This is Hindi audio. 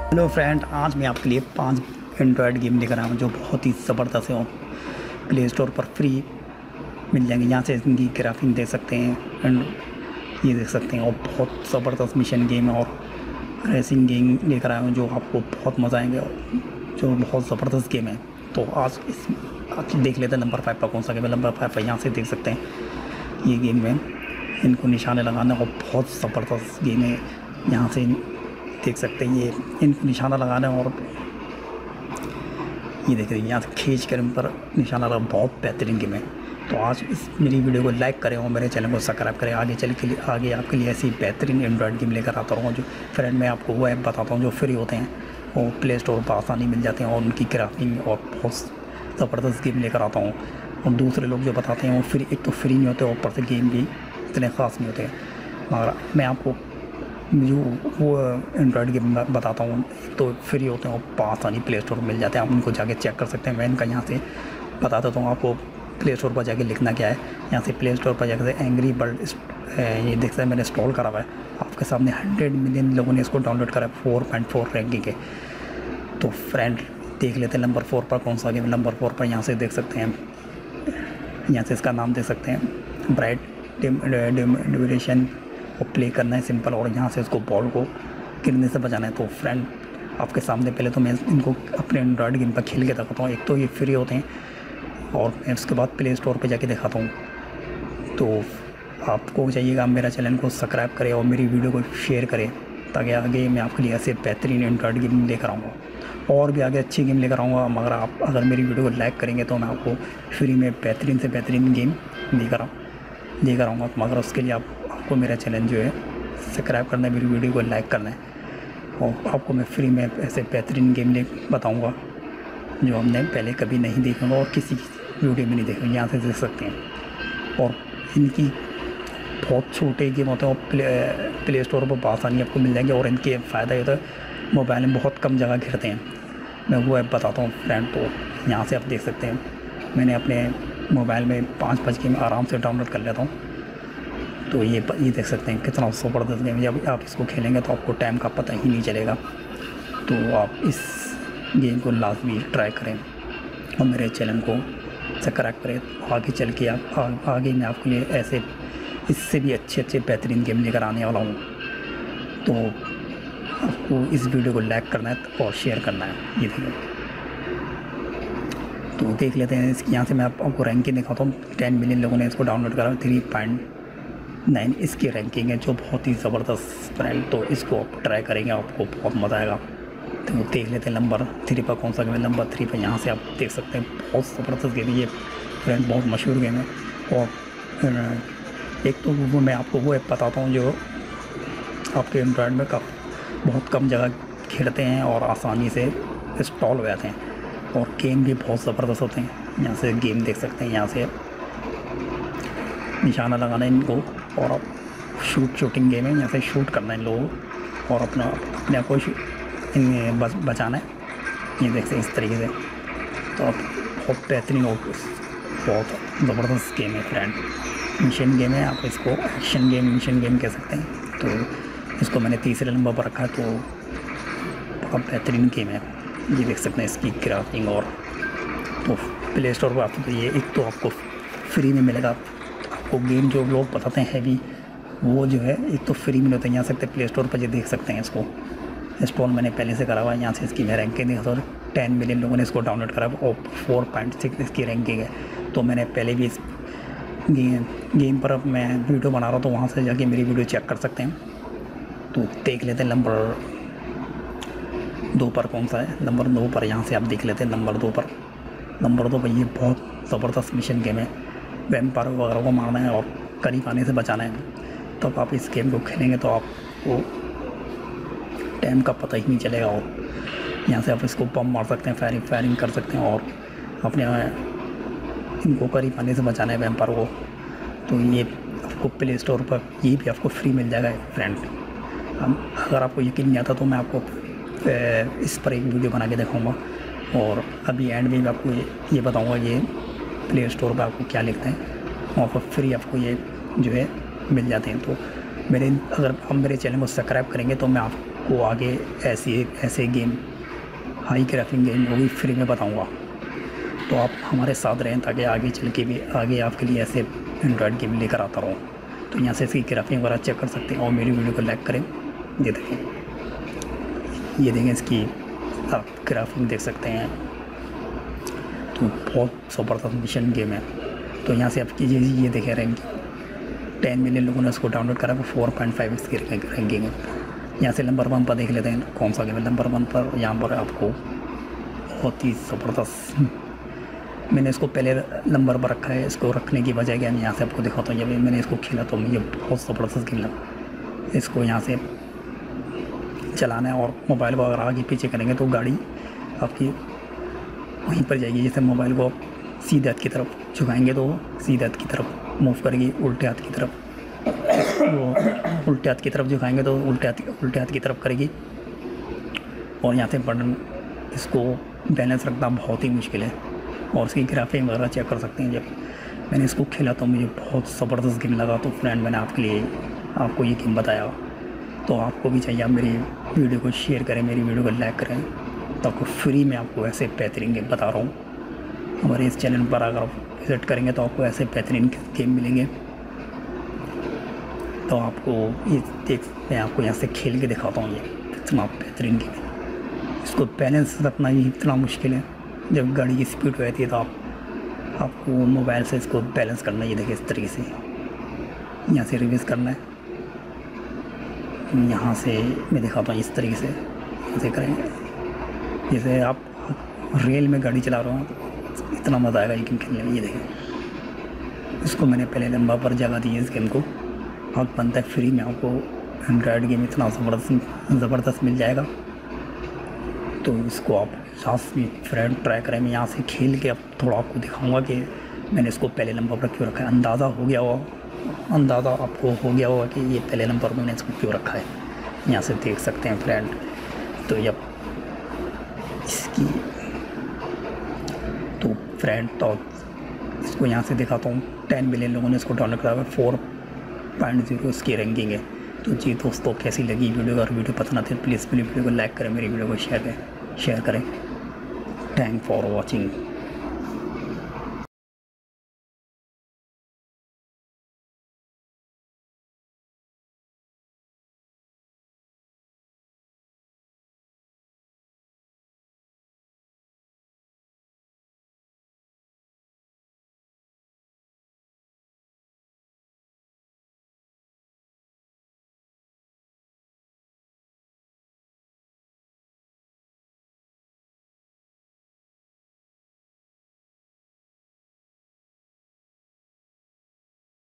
हेलो फ्रेंड, आज मैं आपके लिए 5 एंड्रॉयड गेम लेकर आया हूँ जो बहुत ही ज़बरदस्त है और प्ले स्टोर पर फ्री मिल जाएंगे। यहाँ से इनकी ग्राफिक देख सकते हैं एंड ये देख सकते हैं। और बहुत ज़बरदस्त मिशन गेम है और रेसिंग गेम लेकर आया हूँ जो आपको बहुत मज़ा आएंगे और जो बहुत ज़बरदस्त गेम है। तो आज देख लेते हैं नंबर 5 पर कौन सा गेम है। नंबर 5 पर यहाँ से देख सकते हैं ये गेम में इनको निशाने लगाना और बहुत ज़बरदस्त गेम है। यहाँ से देख सकते हैं ये इनको निशाना लगाना है और ये देख रहे हैं यहाँ से खींच कर इन पर निशाना लगा। बहुत बेहतरीन गेम है। तो आज इस मेरी वीडियो को लाइक करें और मेरे चैनल को सब्सक्राइब करें। आगे आपके लिए ऐसी बेहतरीन एंड्रॉयड गेम लेकर आता रहूँगा। जो फ्रेंड मैं आपको वो ऐप बताता हूँ जो फ्री होते हैं और प्ले स्टोर पर आसानी मिल जाते हैं और उनकी ग्राफिक और बहुत ज़बरदस्त गेम लेकर आता हूँ। और दूसरे लोग जो बताते हैं वो फ्री, एक तो फ्री नहीं होते और ऊपर से गेम भी इतने ख़ास नहीं होते। मगर मैं आपको जो वो एंड्रॉयड गेम बताता हूँ तो फ्री होते हैं और आसानी प्ले स्टोर पर मिल जाते हैं। आप उनको जाके चेक कर सकते हैं। मैं इनका यहाँ से बता देता हूँ आपको। प्ले स्टोर पर जाके लिखना क्या है, यहाँ से प्ले स्टोर पर जाकर एंग्री बर्ड ये देख सकते हैं मैंने इंस्टॉल करा हुआ है। आपके सामने 100 मिलियन लोगों ने इसको डाउनलोड करा है। 4.4 रैंकिंग है। तो फ्रेंड देख लेते हैं नंबर 4 पर कौन सा गेम। नंबर 4 पर यहाँ से देख सकते हैं, यहाँ से इसका नाम देख सकते हैं ब्राइट ड्यूरेशन और प्ले करना है सिंपल। और यहाँ से उसको बॉल को गिरने से बचाना है। तो फ्रेंड आपके सामने पहले तो मैं इनको अपने एंड्रॉयड गेम पर खेल के दिखाता हूँ। एक तो ये फ्री होते हैं और मैं उसके बाद प्ले स्टोर पे जाके दिखाता हूँ। तो आपको चाहिएगा मेरा चैनल को सब्सक्राइब करें और मेरी वीडियो को शेयर करें ताकि आगे मैं आपके लिए ऐसे बेहतरीन एंड्रॉयड गेम लेकर आऊँगा और भी आगे अच्छी गेम लेकर आऊँगा। मगर आप अगर मेरी वीडियो को लाइक करेंगे तो मैं आपको फ्री में बेहतरीन से बेहतरीन गेम लेकर आऊँगा। मगर उसके लिए आपको मेरा चैनल जो है सब्सक्राइब करना है, मेरी वीडियो को लाइक करना है और आपको मैं फ्री में ऐसे बेहतरीन गेम बताऊँगा जो हमने पहले कभी नहीं देखा और किसी वीडियो में नहीं देखा। यहाँ से देख सकते हैं। और इनकी बहुत छोटे गेम होते हैं और प्ले स्टोर पर आसानी आपको मिल जाएंगे। और इनके फ़ायदा ये होता है मोबाइल में बहुत कम जगह घिरते हैं। मैं वो ऐप बताता हूँ फ्रेंड। तो यहाँ से आप देख सकते हैं मैंने अपने मोबाइल में 5 गेम आराम से डाउनलोड कर लेता हूँ। तो ये देख सकते हैं कितना ज़बरदस्त गेम है। जब आप इसको खेलेंगे तो आपको टाइम का पता ही नहीं चलेगा। तो आप इस गेम को लाजमी ट्राई करें और मेरे चैनल को सब्सक्राइब करें। आगे चल के आगे मैं आपके लिए ऐसे इससे भी अच्छे बेहतरीन गेम लेकर आने वाला हूँ। तो आपको इस वीडियो को लाइक करना है और शेयर करना है। ये देखिए, तो देख लेते हैं इसकी। यहाँ से मैं आपको रैंकिंग दिखाता हूँ। 10 मिलियन लोगों ने इसको डाउनलोड करा। 3.9 इसकी रैंकिंग है जो बहुत ही ज़बरदस्त फ्रेंड। तो इसको आप ट्राई करेंगे आपको बहुत मज़ा आएगा। तो देख लेते हैं नंबर 3 पर कौन सा गेम है। नंबर 3 पर यहाँ से आप देख सकते हैं बहुत ज़बरदस्त गेम है ये फ्रेंड, बहुत मशहूर गेम है। और एक तो वो मैं आपको वो ऐप बताता हूँ जो आपके एंड्रॉयड में बहुत कम जगह खेलते हैं और आसानी से इंस्टॉल हो जाते हैं और गेम भी बहुत ज़बरदस्त होते हैं। यहाँ से गेम देख सकते हैं, यहाँ से निशाना लगाना है इनको और आप शूटिंग गेम है। यहाँ से शूट करना है इन लोगों को और अपने आप को बचाना है। ये देखते हैं इस तरीके से। तो आप बहुत बेहतरीन और बहुत ज़बरदस्त गेम है फ्रेंड। मिशन गेम है, आप इसको एक्शन गेम मिशन गेम कह सकते हैं। तो इसको मैंने तीसरे नंबर पर रखा है। तो बहुत बेहतरीन गेम है। ये देख सकते हैं इसकी ग्राफिक। और तो प्ले स्टोर पर आपको ये एक तो आपको फ्री में मिलेगा। आपको गेम जो लोग बताते हैं हैवी वो जो है एक तो फ्री में होता है। यहाँ सकते प्ले स्टोर पर ये देख सकते हैं इसको इंस्टॉल मैंने पहले से करा हुआ है। यहाँ से इसकी मैं रैंकिंग देखा तो 10 मिलियन लोगों ने इसको डाउनलोड करा और 4.6 इसकी रैंकिंग है। तो मैंने पहले भी इस गेम पर अब मैं वीडियो बना रहा हूँ तो वहाँ से जाके मेरी वीडियो चेक कर सकते हैं। तो देख लेते हैं नंबर 2 पर कौन सा है। नंबर 2 पर यहाँ से आप देख लेते हैं नंबर 2 पर ये बहुत ज़बरदस्त मिशन गेम है। वैम्पायर वगैरह को मारना है और करीब आने से बचाना है। तो आप इस गेम को खेलेंगे तो आपको टाइम का पता ही नहीं चलेगा। और यहाँ से आप इसको बम मार सकते हैं, फायरिंग कर सकते हैं और अपने इनको करीब आने से बचाना है वैम्पायर को। तो ये आपको प्ले स्टोर पर ये भी आपको फ्री मिल जाएगा फ्रेंड। अगर आपको यकीन नहीं आता तो मैं आपको इस पर एक वीडियो बना के दिखाऊँगा और अभी एंड में भी आपको ये बताऊँगा ये प्ले स्टोर पर आपको क्या लिखते हैं। वहाँ पर फ्री आपको ये जो है मिल जाते हैं। तो अगर आप मेरे चैनल को सब्सक्राइब करेंगे तो मैं आपको आगे ऐसे गेम, हाई ग्राफिक गेम वो भी फ्री में बताऊँगा। तो आप हमारे साथ रहें ताकि आगे चल के भी आगे आपके लिए ऐसे एंड्रॉयड गेम लेकर आता रहूँ। तो यहाँ से इसकी ग्राफिक वगैरह चेक कर सकते हैं और मेरी वीडियो को लाइक करें। ये देखें इसकी आप ग्राफिक देख सकते हैं। तो बहुत ज़बरदस्त मिशन गेम है। तो यहाँ से आप कीजिए, ये देखें रैंक 10 मिलियन लोगों ने इसको डाउनलोड करा, 4.5x की रैंकिंग है। यहाँ से नंबर 1 पर देख लेते हैं कौन सा गेम है। नंबर 1 पर यहाँ पर आपको बहुत ही ज़बरदस्त, मैंने इसको पहले नंबर पर रखा है। इसको रखने की वजह क्या है, मैं यहाँ से आपको दिखाता हूँ। जब मैंने इसको खेला तो मुझे बहुत ज़बरदस्त गेम लगा। इसको यहाँ से चलाना है और मोबाइल को अगर आगे पीछे करेंगे तो गाड़ी आपकी वहीं पर जाएगी। जैसे मोबाइल को सीधे हाथ की तरफ झुकाएंगे तो सीधे हाथ की तरफ मूव करेगी, उल्टे हाथ की तरफ वो उल्टे हाथ की तरफ झुकाएंगे तो उल्टे हाथ की तरफ करेगी। और यहाँ से बटन, इसको बैलेंस रखना बहुत ही मुश्किल है। और इसकी ग्राफिक वगैरह चेक कर सकते हैं। जब मैंने इसको खेला तो मुझे बहुत ज़बरदस्त गेम लगा। तो फ्रेंड, मैंने आपको ये गेम बताया। तो आपको भी चाहिए आप मेरी वीडियो को शेयर करें, मेरी वीडियो को लाइक करें। तो आपको फ्री में आपको ऐसे बेहतरीन गेम बता रहा हूँ। हमारे इस चैनल पर अगर आप विज़िट करेंगे तो आपको ऐसे बेहतरीन गेम मिलेंगे। तो आपको ये मैं आपको यहाँ से खेल के दिखाता हूँ। ये इतना बेहतरीन गेम है। इसको बैलेंस रखना ही इतना मुश्किल है। जब गाड़ी की स्पीड हो जाती है तो आपको मोबाइल से इसको बैलेंस करना है। ये देखिए इस तरीके से यहाँ से रिवर्स करना है। यहाँ से मैं दिखाता हूँ, इस तरीके से ऐसे करेंगे। जैसे आप रेल में गाड़ी चला रहे हो तो इतना मज़ा आएगा ये गेम खेलने में। ये देखिए, इसको मैंने पहले नंबर पर जगह दी है इस गेम को। हक बनता है फ्री में आपको एंड्रॉयड गेम इतना ज़बरदस्त मिल जाएगा। तो इसको आप लास्ट में फ्रेंड ट्राई करें। मैं यहाँ से खेल के अब थोड़ा आपको दिखाऊंगा कि मैंने इसको पहले नंबर पर क्यों रखा है। अंदाज़ा आपको हो गया होगा कि ये पहले नंबर पर मैंने इसको क्यों रखा है। यहाँ से देख सकते हैं फ्रेंड। तो जब इसकी तो फ्रेंड तो इसको यहाँ से दिखाता हूँ। 10 मिलियन लोगों ने इसको डाउनलोड करा हुआ है। 4.0 इसकी रैंकिंग है। तो जी दोस्तों, कैसी लगी वीडियो? अगर वीडियो पसंद आती है प्लीज़ मेरी वीडियो को लाइक करें, मेरी वीडियो को शेयर करें। Thank for watching.